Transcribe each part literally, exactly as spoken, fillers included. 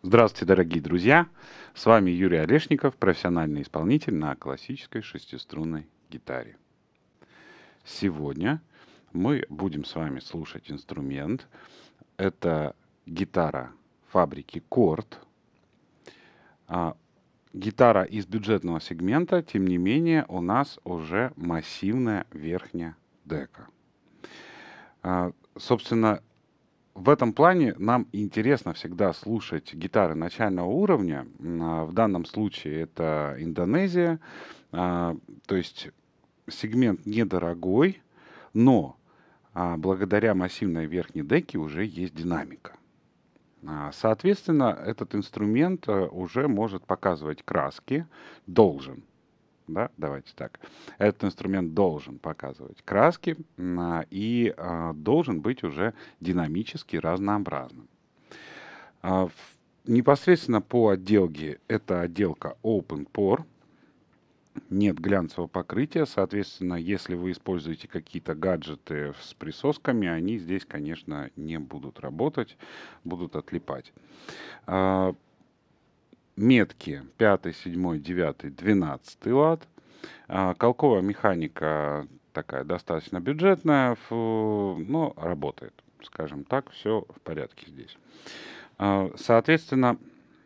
Здравствуйте, дорогие друзья! С вами Юрий Олешников, профессиональный исполнитель на классической шестиструнной гитаре. Сегодня мы будем с вами слушать инструмент. Это гитара фабрики Корт. А, гитара из бюджетного сегмента, тем не менее, у нас уже массивная верхняя дека. А, собственно, в этом плане нам интересно всегда слушать гитары начального уровня. М, а, В данном случае это Индонезия. А, То есть сегмент недорогой, но а, благодаря массивной верхней деке уже есть динамика. А, Соответственно, этот инструмент э, уже может показывать краски, должен. Да, давайте так. Этот инструмент должен показывать краски м, а, и а, должен быть уже динамически разнообразным. А, в- Непосредственно по отделке это отделка Open Pore, нет глянцевого покрытия, соответственно, если вы используете какие-то гаджеты с присосками, они здесь, конечно, не будут работать, будут отлипать. А, Метки пятый, седьмой, девятый, двенадцатый лад. А, Колковая механика такая достаточно бюджетная, фу, но работает. Скажем так, все в порядке здесь. А, Соответственно,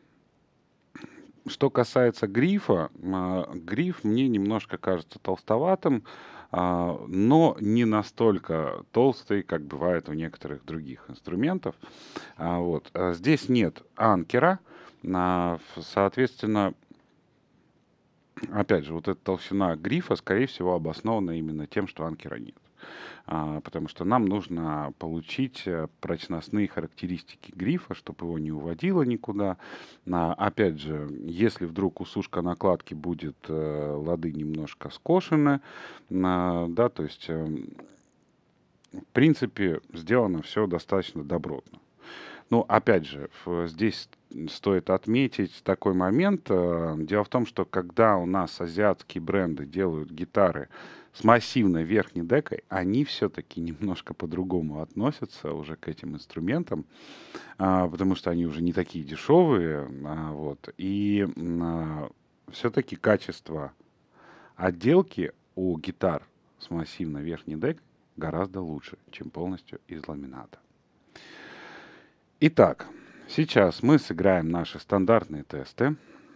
что касается грифа, а, гриф мне немножко кажется толстоватым, а, но не настолько толстый, как бывает у некоторых других инструментов. А, Вот. а Здесь нет анкера, а, ф- соответственно, опять же, вот эта толщина грифа, скорее всего, обоснована именно тем, что анкера нет. А, потому что нам нужно получить э, прочностные характеристики грифа, чтобы его не уводило никуда. А, опять же, если вдруг усушка накладки будет, э, лады немножко скошены, а, да, то есть, э, в принципе, сделано все достаточно добротно. Ну, опять же, ф- здесь стоит отметить такой момент. э, Дело в том, что когда у нас азиатские бренды делают гитары с массивной верхней декой, они все-таки немножко по-другому относятся уже к этим инструментам, а, потому что они уже не такие дешевые. а, Вот, и все-таки качество отделки у гитар с массивной верхней декой гораздо лучше, чем полностью из ламината. Итак, сейчас мы сыграем наши стандартные тесты.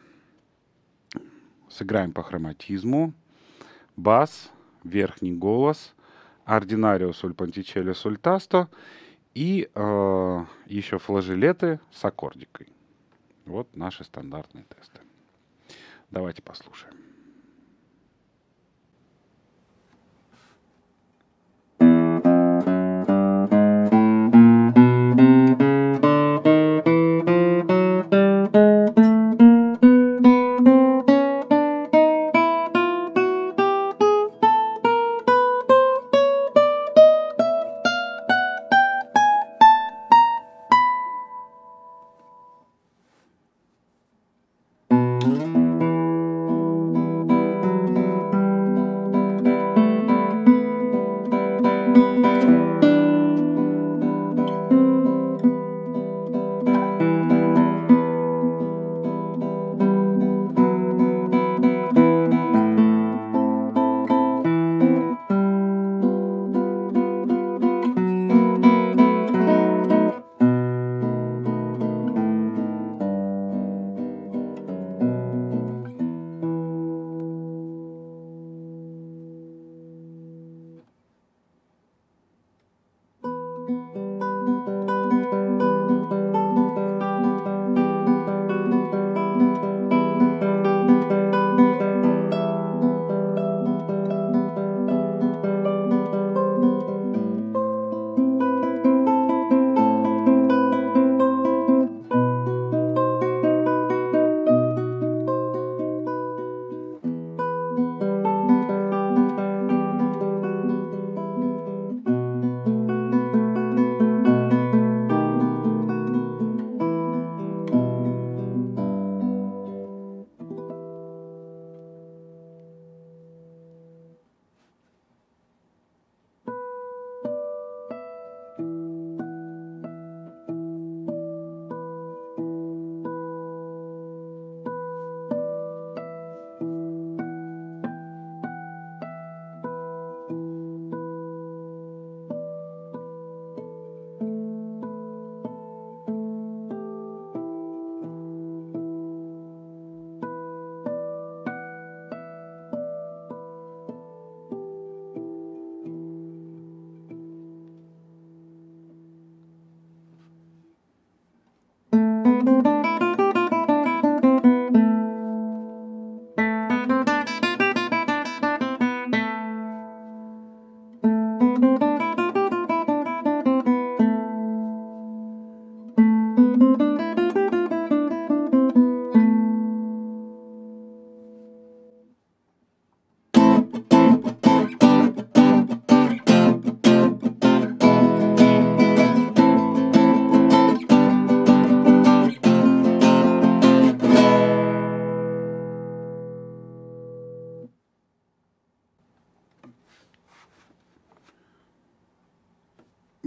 Сыграем по хроматизму. Бас, верхний голос, ординарио соль пантичелло соль тасто и э, еще флажолеты с аккордикой. Вот наши стандартные тесты. Давайте послушаем.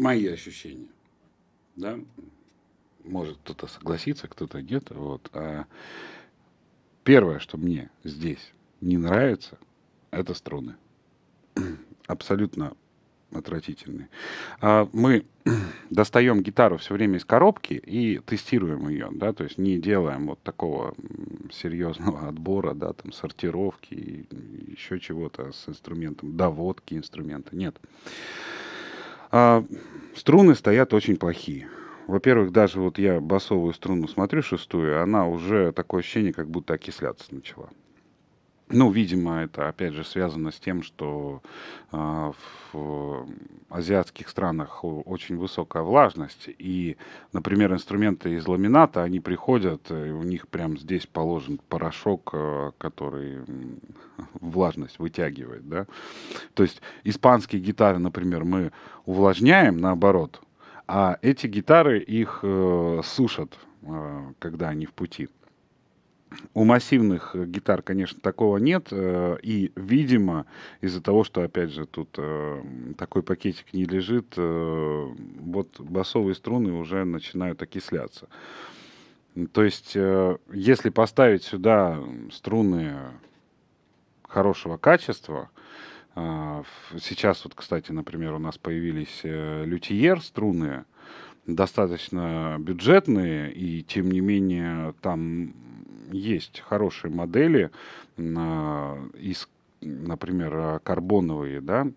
мои ощущения. Да? Может кто-то согласится, кто-то нет. Вот. А первое, что мне здесь не нравится, это струны. Абсолютно отвратительные. А мы достаем гитару все время из коробки и тестируем ее, да, то есть не делаем вот такого серьезного отбора, да, там сортировки и еще чего-то с инструментом, доводки инструмента. Нет. А струны стоят очень плохие. Во-первых, даже вот я басовую струну смотрю, шестую, она уже такое ощущение, как будто окисляться начала. Ну, видимо, это опять же связано с тем, что а, в азиатских странах о- очень высокая влажность, и, например, инструменты из ламината, они приходят, и у них прям здесь положен порошок, э, который м, влажность вытягивает, да. То есть испанские гитары, например, мы увлажняем наоборот, а эти гитары их э, сушат, э, когда они в пути. У массивных э, гитар, конечно, такого нет. э, И, видимо, из-за того, что, опять же, тут э, такой пакетик не лежит, э, вот басовые струны уже начинают окисляться. М, То есть, э, если поставить сюда струны хорошего качества, а, ф- сейчас вот, кстати, например, у нас появились э, лютиер струны, достаточно бюджетные, и тем не менее там есть хорошие модели, м, а, из, например, а, карбоновые, да,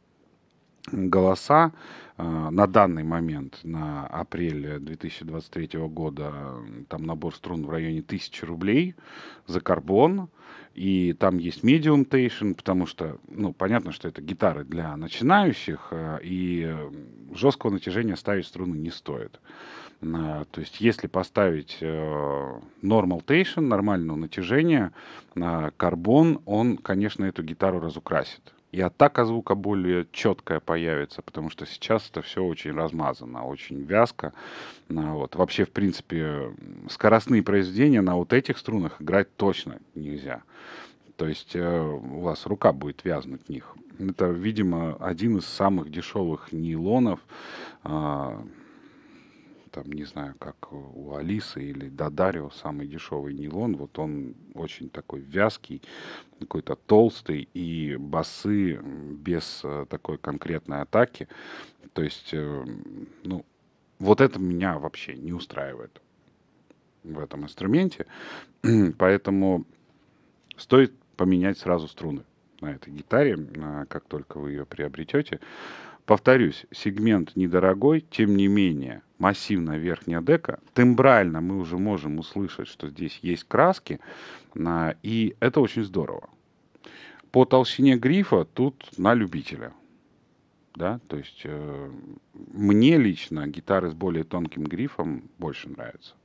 голоса а, на данный момент, на апрель две тысячи двадцать третьего года, м, там набор струн в районе тысячи рублей за карбон, и там есть medium station, потому что, ну, понятно, что это гитары для начинающих, а, и э, жесткого натяжения ставить струны не стоит. На- То есть, если поставить э, normal station, нормального натяжения, на карбон, он, конечно, эту гитару разукрасит. И атака звука более четкая появится, потому что сейчас это все очень размазано, очень вязко. А, Вот. Вообще, в принципе, м, скоростные произведения на вот этих струнах играть точно нельзя. То есть э, у вас рука будет вязнуть в них. Это, видимо, один из самых дешевых нейлонов. а, Там, не знаю, как у Алисы или Дадарио, самый дешевый нейлон. Вот он очень такой вязкий, какой-то толстый, и басы м, без э, такой конкретной атаки. То есть, э, ну, вот это меня вообще не устраивает в этом инструменте. Поэтому стоит поменять сразу струны на этой гитаре, а, как только вы ее приобретете. Повторюсь, сегмент недорогой, тем не менее, массивная верхняя дека. Тембрально мы уже можем услышать, что здесь есть краски, а, и это очень здорово. По толщине грифа тут на любителя. Да, то есть э, мне лично гитары с более тонким грифом больше нравятся.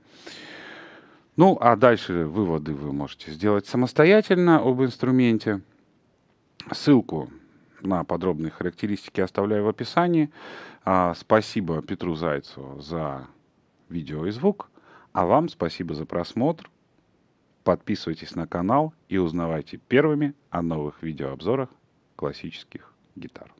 Ну, а дальше выводы вы можете сделать самостоятельно об инструменте. Ссылку на подробные характеристики оставляю в описании. А, спасибо Петру Зайцеву за видео и звук. А вам спасибо за просмотр. Подписывайтесь на канал и узнавайте первыми о новых видеообзорах классических гитар.